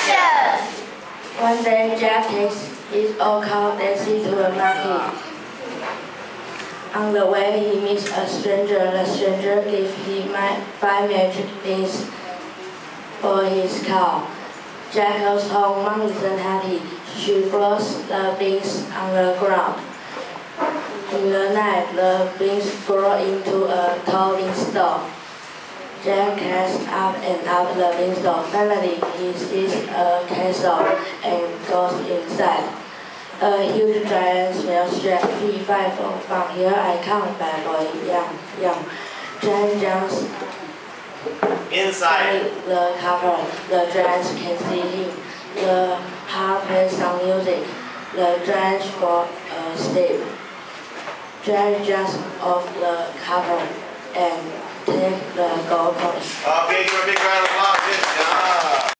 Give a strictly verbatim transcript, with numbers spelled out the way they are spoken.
Action! One day, Jack takes his old cow Daisy to a market. On the way, he meets a stranger. The stranger gives him five magic beans for his cow. Jack goes home. Mom isn't happy. She throws the beans on the ground. In the night, the beans fall into a tall beanstalk. Jack climbs up and up the beanstalk. Finally, he sees a castle and goes inside. A huge giant smells Jack. He five from here I come, bad boy, young, young. Jack jumps inside the cover. The giants can see him. The harp plays some music. The giants fall asleep. Jack jumps off the cover and take the gold coin. Okay, for a big round of applause. Good job.